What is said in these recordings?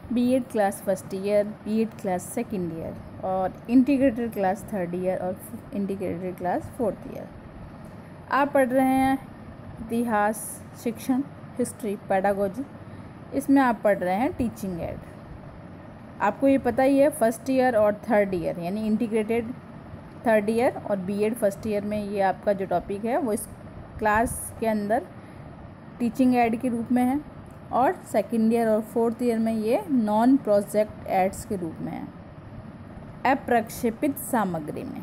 BEd class first year, BEd class second year और integrated class third year और integrated class fourth year. आप पढ़ रहे हैं इतिहास, शिक्षण, हिस्ट्री, पेडागोजी। इसमें आप पढ़ रहे हैं टीचिंग एड। आपको ये पता ही है फर्स्ट ईयर और थर्ड ईयर यानी इंटीग्रेटेड थर्ड ईयर और बीएड फर्स्ट ईयर में ये आपका जो टॉपिक है वो इस क्लास के अंदर टीचिंग एड के रूप में है और सेकेंड ईयर और फोर्थ ईयर में ये नॉन प्रोजेक्ट एड्स के रूप में है अप्रक्षेपित सामग्री में।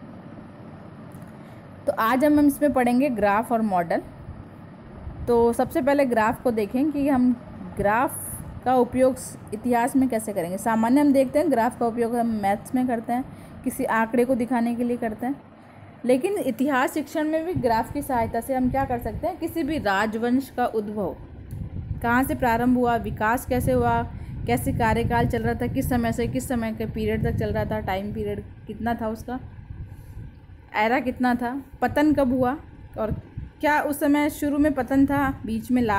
तो आज हम इसमें पढ़ेंगे ग्राफ और मॉडल। तो सबसे पहले ग्राफ को देखें कि हम ग्राफ का उपयोग इतिहास में कैसे करेंगे। सामान्य हम देखते हैं ग्राफ का उपयोग हम मैथ्स में करते हैं, किसी आंकड़े को दिखाने के लिए करते हैं, लेकिन इतिहास शिक्षण में भी ग्राफ की सहायता से हम क्या कर सकते हैं, किसी भी राजवंश का उद्भव कहाँ से प्रारंभ हुआ, विकास कैसे हुआ, कैसे कार्यकाल चल रहा था, किस समय से किस समय के पीरियड तक चल रहा था, टाइम पीरियड कितना था, उसका एरा कितना था, पतन कब हुआ और क्या उस समय शुरू में पतन था, बीच में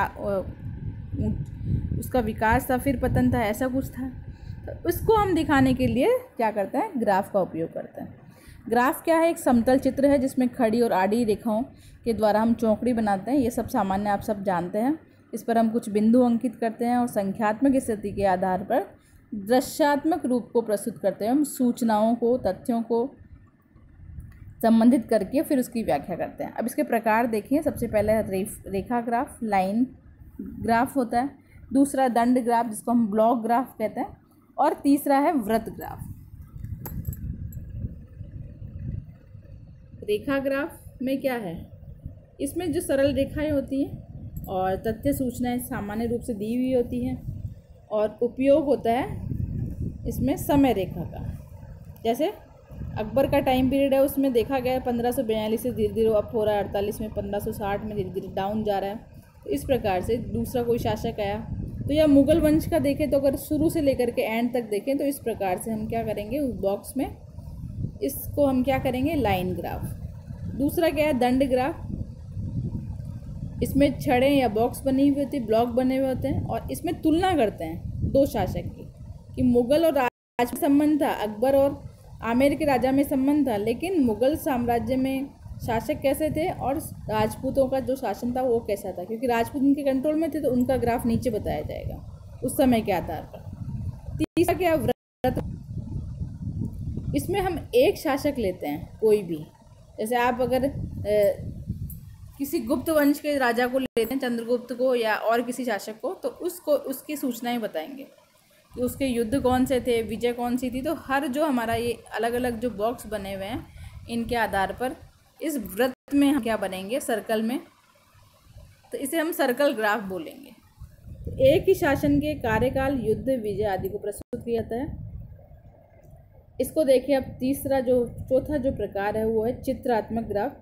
उसका विकास था, फिर पतन था, ऐसा कुछ था। तो उसको हम दिखाने के लिए क्या करते हैं, ग्राफ का उपयोग करते हैं। ग्राफ क्या है, एक समतल चित्र है जिसमें खड़ी और आड़ी रेखाओं के द्वारा हम चौकड़ी बनाते हैं। ये सब सामान्य आप सब जानते हैं। इस पर हम कुछ बिंदु अंकित करते हैं और संख्यात्मक स्थिति के आधार पर दृश्यात्मक रूप को प्रस्तुत करते हैं। हम सूचनाओं को, तथ्यों को संबंधित करके फिर उसकी व्याख्या करते हैं। अब इसके प्रकार देखिए। सबसे पहले रेखा ग्राफ, लाइन ग्राफ होता है। दूसरा दंड ग्राफ जिसको हम ब्लॉक ग्राफ कहते हैं और तीसरा है वृत्त ग्राफ। रेखा ग्राफ में क्या है, इसमें जो सरल रेखाएं होती हैं और तथ्य सूचनाएं सामान्य रूप से दी हुई होती हैं और उपयोग होता है इसमें समय रेखा का। जैसे अकबर का टाइम पीरियड है, उसमें देखा गया 1542 से धीरे धीरे अप हो रहा है, 48 में, 1560 में धीरे धीरे डाउन जा रहा है। तो इस प्रकार से दूसरा कोई शासक आया तो या मुगल वंश का देखें तो अगर शुरू से लेकर के एंड तक देखें तो इस प्रकार से हम क्या करेंगे, उस बॉक्स में इसको हम क्या करेंगे, लाइन ग्राफ। दूसरा क्या है, दंड ग्राफ। इसमें छड़ें या बॉक्स बनी हुई होती है, ब्लॉक बने हुए होते हैं और इसमें तुलना करते हैं दो शासक की कि मुगल और राज में संबंध था, अकबर और आमेर के राजा में संबंध था, लेकिन मुगल साम्राज्य में शासक कैसे थे और राजपूतों का जो शासन था वो कैसा था, क्योंकि राजपूत उनके कंट्रोल में थे तो उनका ग्राफ नीचे बताया जाएगा उस समय के आधार पर। तीसरा क्या, व्रत। इसमें हम एक शासक लेते हैं कोई भी, जैसे आप अगर किसी गुप्त वंश के राजा को लेते हैं, चंद्रगुप्त को या और किसी शासक को, तो उसको उसकी सूचनाएं बताएंगे कि उसके युद्ध कौन से थे, विजय कौन सी थी। तो हर जो हमारा ये अलग अलग जो बॉक्स बने हुए हैं इनके आधार पर इस वृत्त में हम क्या बनेंगे, सर्कल में, तो इसे हम सर्कल ग्राफ बोलेंगे। तो एक ही शासन के कार्यकाल, युद्ध, विजय आदि को प्रस्तुत किया जाता है। इसको देखिए। अब चौथा जो प्रकार है वो है चित्रात्मक ग्राफ।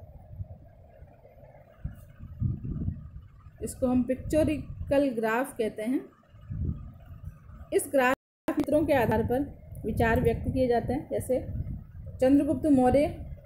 इसको हम पिक्चोरिकल ग्राफ कहते हैं। इस ग्राफ चित्रों के आधार पर विचार व्यक्त किए जाते हैं। जैसे चंद्रगुप्त मौर्य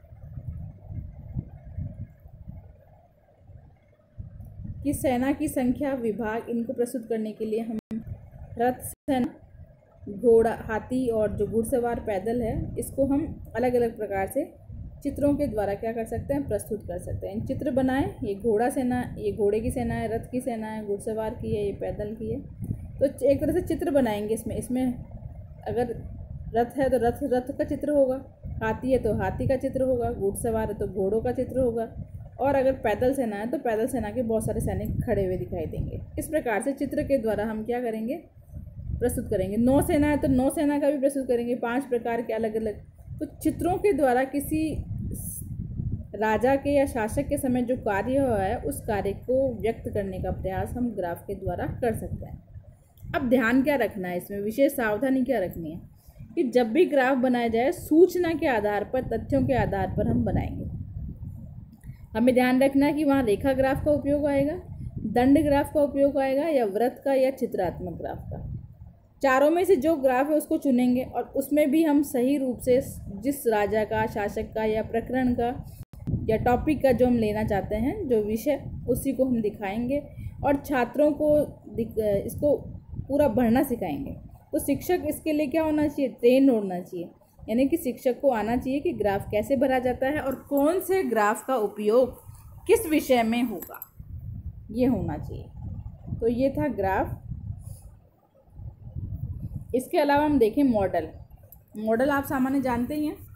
की सेना की संख्या, विभाग, इनको प्रस्तुत करने के लिए हम रथ, सेना, घोड़ा, हाथी और जो घुड़सवार पैदल है, इसको हम अलग अलग प्रकार से चित्रों के द्वारा क्या कर सकते हैं, प्रस्तुत कर सकते हैं। चित्र बनाएं। ये घोड़ा सेना, ये घोड़े की सेना है, रथ की सेना है, घुड़सवार की है, ये पैदल की है। तो एक तरह से चित्र बनाएंगे इसमें अगर रथ है तो रथ का चित्र होगा, हाथी है तो हाथी का चित्र होगा, घुड़सवार है तो घोड़ों का चित्र होगा और अगर पैदल सेना है तो पैदल सेना के बहुत सारे सैनिक खड़े हुए दिखाई देंगे। इस प्रकार से चित्र के द्वारा हम क्या करेंगे, प्रस्तुत करेंगे। नौसेना है तो नौसेना का भी प्रस्तुत करेंगे, 5 प्रकार के अलग अलग। तो चित्रों के द्वारा किसी राजा के या शासक के समय जो कार्य हुआ है उस कार्य को व्यक्त करने का प्रयास हम ग्राफ के द्वारा कर सकते हैं। अब ध्यान क्या रखना है, इसमें विशेष सावधानी क्या रखनी है कि जब भी ग्राफ बनाया जाए सूचना के आधार पर, तथ्यों के आधार पर हम बनाएंगे। हमें ध्यान रखना है कि वहाँ रेखा ग्राफ का उपयोग आएगा, दंड ग्राफ का उपयोग आएगा या वृत्त का या चित्रात्मक ग्राफ का। चारों में से जो ग्राफ है उसको चुनेंगे और उसमें भी हम सही रूप से जिस राजा का, शासक का या प्रकरण का या टॉपिक का जो हम लेना चाहते हैं, जो विषय, उसी को हम दिखाएंगे और छात्रों को इसको पूरा पढ़ना सिखाएंगे। तो शिक्षक इसके लिए क्या होना चाहिए, ट्रेन होना चाहिए। यानी कि शिक्षक को आना चाहिए कि ग्राफ कैसे भरा जाता है और कौन से ग्राफ का उपयोग किस विषय में होगा, ये होना चाहिए। तो ये था ग्राफ। इसके अलावा हम देखें मॉडल। मॉडल आप सामान्य जानते ही हैं,